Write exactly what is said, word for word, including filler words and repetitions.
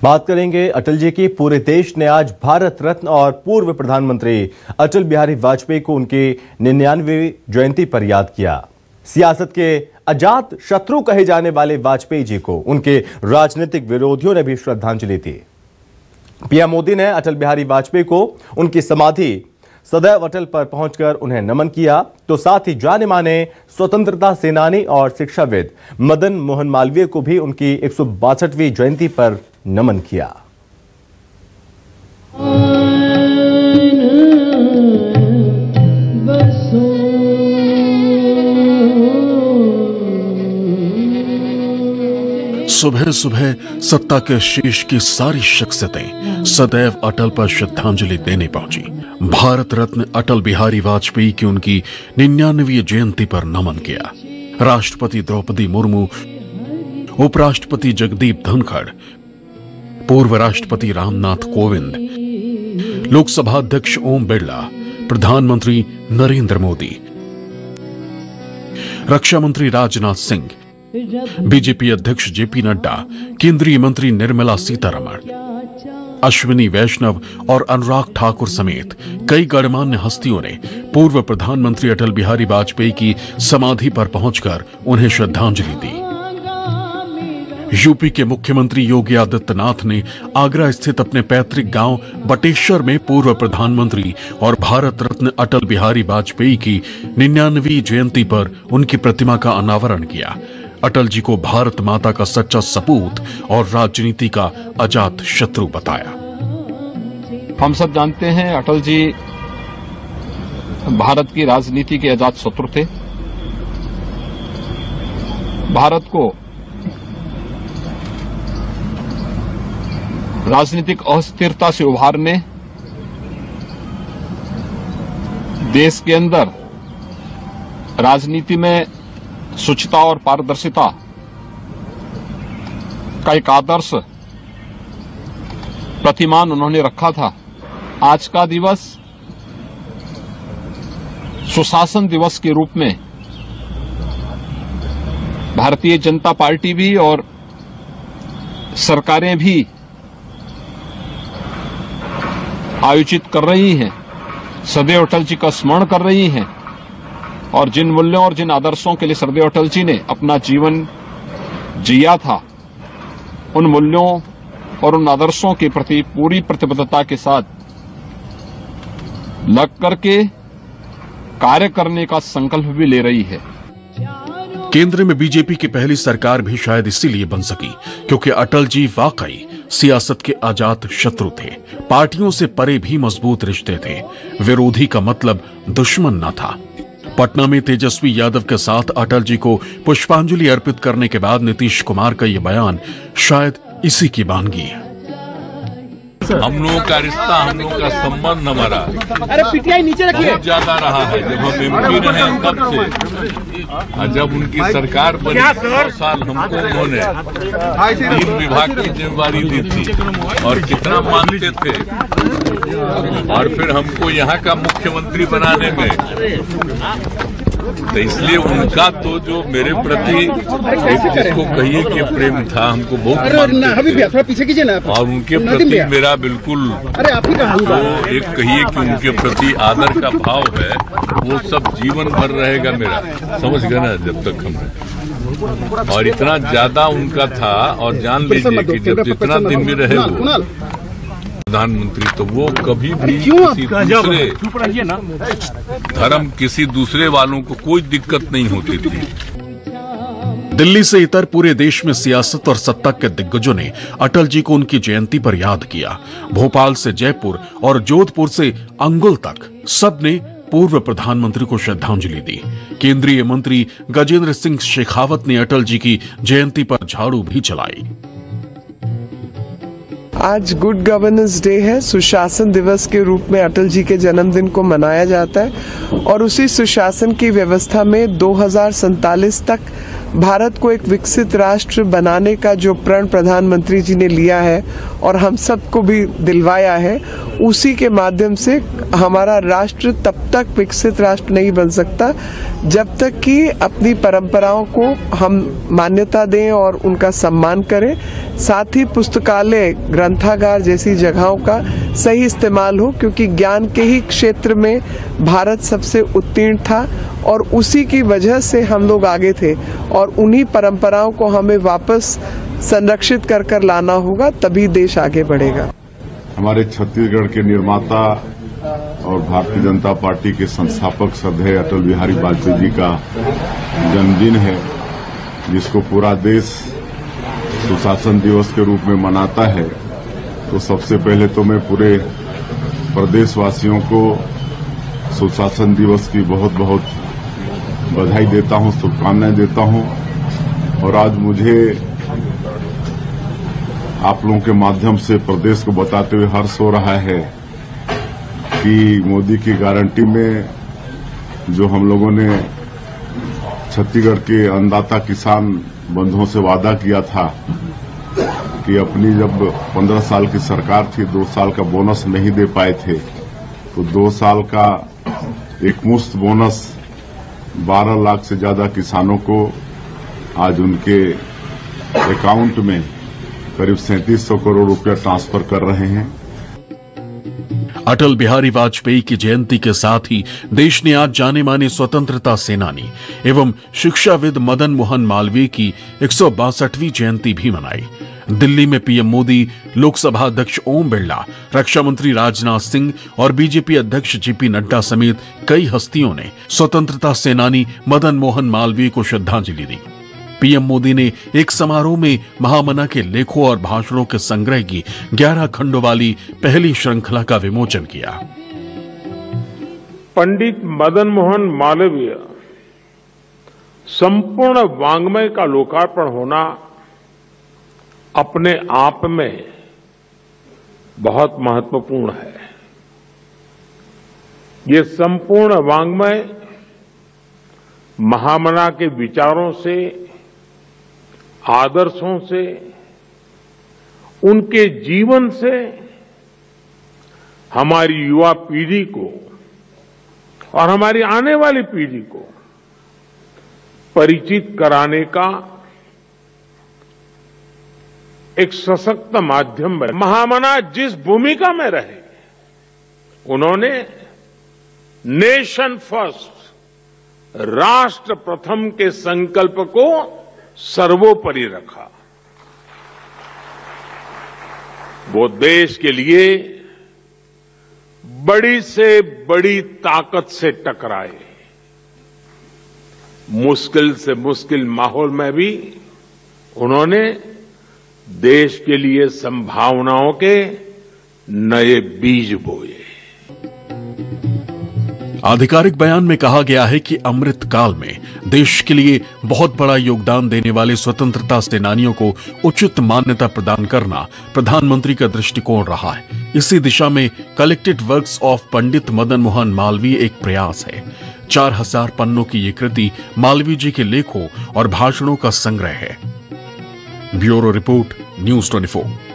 बात करेंगे अटल जी की। पूरे देश ने आज भारत रत्न और पूर्व प्रधानमंत्री अटल बिहारी वाजपेयी को उनकी निन्यानवीं जयंती पर याद किया। सियासत के अजात शत्रु कहे जाने वाले वाजपेयी जी को उनके राजनीतिक विरोधियों ने भी श्रद्धांजलि दी। पीएम मोदी ने अटल बिहारी वाजपेयी को उनकी समाधि सदैव अटल पर पहुंचकर उन्हें नमन किया, तो साथ ही जाने माने स्वतंत्रता सेनानी और शिक्षाविद मदन मोहन मालवीय को भी उनकी एक सौ बासठवीं जयंती पर नमन किया। सुबह सुबह सत्ता के शीर्ष की सारी शख्सियतें सदैव अटल पर श्रद्धांजलि देने पहुंची। भारत रत्न अटल बिहारी वाजपेयी की उनकी निन्यानवीं जयंती पर नमन किया। राष्ट्रपति द्रौपदी मुर्मू, उपराष्ट्रपति जगदीप धनखड़, पूर्व राष्ट्रपति रामनाथ कोविंद, लोकसभा अध्यक्ष ओम बिरला, प्रधानमंत्री नरेंद्र मोदी, रक्षा मंत्री राजनाथ सिंह, बीजेपी अध्यक्ष जेपी नड्डा, केंद्रीय मंत्री निर्मला सीतारमण, अश्विनी वैष्णव और अनुराग ठाकुर समेत कई गणमान्य हस्तियों ने पूर्व प्रधानमंत्री अटल बिहारी वाजपेयी की समाधि पर पहुंचकर उन्हें श्रद्धांजलि दी। यूपी के मुख्यमंत्री योगी आदित्यनाथ ने आगरा स्थित अपने पैतृक गांव बटेश्वर में पूर्व प्रधानमंत्री और भारत रत्न अटल बिहारी वाजपेयी की निन्यानवीं जयंती पर उनकी प्रतिमा का अनावरण किया। अटल जी को भारत माता का सच्चा सपूत और राजनीति का अजात शत्रु बताया। हम सब जानते हैं अटल जी भारत की राजनीति के अजात शत्रु थे। भारत को राजनीतिक अस्थिरता से उभारने, देश के अंदर राजनीति में शुचिता और पारदर्शिता का एक आदर्श प्रतिमान उन्होंने रखा था। आज का दिवस सुशासन दिवस के रूप में भारतीय जनता पार्टी भी और सरकारें भी आयोजित कर रही हैं, सदैव अटल जी का स्मरण कर रही हैं और जिन मूल्यों और जिन आदर्शों के लिए सदैव अटल जी ने अपना जीवन जिया था, उन मूल्यों और उन आदर्शों के प्रति पूरी प्रतिबद्धता के साथ लग करके कार्य करने का संकल्प भी ले रही है। केंद्र में बीजेपी की पहली सरकार भी शायद इसीलिए बन सकी क्योंकि अटल जी वाकई सियासत के अजात शत्रु थे। पार्टियों से परे भी मजबूत रिश्ते थे। विरोधी का मतलब दुश्मन न था। पटना में तेजस्वी यादव के साथ अटल जी को पुष्पांजलि अर्पित करने के बाद नीतीश कुमार का यह बयान शायद इसी की वानगी है। हम लोगों का रिश्ता, हम लोगों का संबंध हमारा अरे पीटीआई नीचे रखिए बहुत ज्यादा रहा है। जब हम एमपी रहे तब से, और जब उनकी सरकार बनी दो साल हमको उन्होंने तीन विभाग की जिम्मेवारी दी थी और कितना मानते थे, और फिर हमको यहाँ का मुख्यमंत्री बनाने में, तो इसलिए उनका तो जो मेरे प्रति एक जिसको कहिए कि प्रेम था, हमको बहुत मानते थे। पीछे कीजिए ना। और उनके प्रति मेरा बिल्कुल अरे आप ही तो एक कहिए कि उनके प्रति आदर का भाव है, वो सब जीवन भर रहेगा मेरा, समझ गए ना, जब तक हम। और इतना ज्यादा उनका था, और जान लीजिए कि जब जितना दिन भी रहे वो प्रधानमंत्री, तो वो कभी भी किसी दूसरे धर्म, किसी दूसरे वालों को कोई दिक्कत नहीं होती थी। दिल्ली से इतर पूरे देश में सियासत और सत्ता के दिग्गजों ने अटल जी को उनकी जयंती पर याद किया। भोपाल से जयपुर और जोधपुर से अंगुल तक सबने पूर्व प्रधानमंत्री को श्रद्धांजलि दी। केंद्रीय मंत्री गजेंद्र सिंह शेखावत ने अटल जी की जयंती पर झाड़ू भी चलाई। आज गुड गवर्नेंस डे है। सुशासन दिवस के रूप में अटल जी के जन्मदिन को मनाया जाता है और उसी सुशासन की व्यवस्था में दो हजार सैंतालीस तक भारत को एक विकसित राष्ट्र बनाने का जो प्रण प्रधानमंत्री जी ने लिया है और हम सबको भी दिलवाया है, उसी के माध्यम से हमारा राष्ट्र तब तक विकसित राष्ट्र नहीं बन सकता जब तक कि अपनी परंपराओं को हम मान्यता दें और उनका सम्मान करें। साथ ही पुस्तकालय, ग्रंथागार जैसी जगहों का सही इस्तेमाल हो, क्योंकि ज्ञान के ही क्षेत्र में भारत सबसे उत्तीर्ण था और उसी की वजह से हम लोग आगे थे और उन्हीं परंपराओं को हमें वापस संरक्षित कर कर लाना होगा, तभी देश आगे बढ़ेगा। हमारे छत्तीसगढ़ के निर्माता और भारतीय जनता पार्टी के संस्थापक श्रद्धेय अटल बिहारी वाजपेयी जी का जन्मदिन है, जिसको पूरा देश सुशासन दिवस के रूप में मनाता है। तो सबसे पहले तो मैं पूरे प्रदेशवासियों को सुशासन दिवस की बहुत बहुत बधाई देता हूं, शुभकामनाएं देता हूं। और आज मुझे आप लोगों के माध्यम से प्रदेश को बताते हुए हर्ष हो रहा है कि मोदी की गारंटी में जो हम लोगों ने छत्तीसगढ़ के अन्नदाता किसान बंधुओं से वादा किया था कि अपनी जब पंद्रह साल की सरकार थी, दो साल का बोनस नहीं दे पाए थे, तो दो साल का एक मुफ्त बोनस बारह लाख से ज्यादा किसानों को आज उनके अकाउंट में करीब सैंतीस सौ करोड़ रुपया ट्रांसफर कर रहे हैं। अटल बिहारी वाजपेयी की जयंती के साथ ही देश ने आज जाने माने स्वतंत्रता सेनानी एवं शिक्षाविद मदन मोहन मालवीय की एक सौ बासठवीं जयंती भी मनाई। दिल्ली में पीएम मोदी, लोकसभा अध्यक्ष ओम बिरला, रक्षा मंत्री राजनाथ सिंह और बीजेपी अध्यक्ष जेपी नड्डा समेत कई हस्तियों ने स्वतंत्रता सेनानी मदन मोहन मालवीय को श्रद्धांजलि दी। पीएम मोदी ने एक समारोह में महामना के लेखों और भाषणों के संग्रह की ग्यारह खंडों वाली पहली श्रृंखला का विमोचन किया। पंडित मदन मोहन मालवीय संपूर्ण वाङ्मय का लोकार्पण होना अपने आप में बहुत महत्वपूर्ण है। ये संपूर्ण वाङ्मय महामना के विचारों से, आदर्शों से, उनके जीवन से हमारी युवा पीढ़ी को और हमारी आने वाली पीढ़ी को परिचित कराने का एक सशक्त माध्यम बने। महामना जिस भूमिका में रहे, उन्होंने नेशन फर्स्ट, राष्ट्र प्रथम के संकल्प को सर्वोपरि रखा। वो देश के लिए बड़ी से बड़ी ताकत से टकराए। मुश्किल से मुश्किल माहौल में भी उन्होंने देश के लिए संभावनाओं के नए बीज बोए। आधिकारिक बयान में कहा गया है कि अमृत काल में देश के लिए बहुत बड़ा योगदान देने वाले स्वतंत्रता सेनानियों को उचित मान्यता प्रदान करना प्रधानमंत्री का दृष्टिकोण रहा है। इसी दिशा में collected works of Pandit Madan Mohan Malaviya एक प्रयास है। चार हजार पन्नों की ये कृति मालवीय जी के लेखों और भाषणों का संग्रह है। ब्यूरो रिपोर्ट, न्यूज़ चौबीस।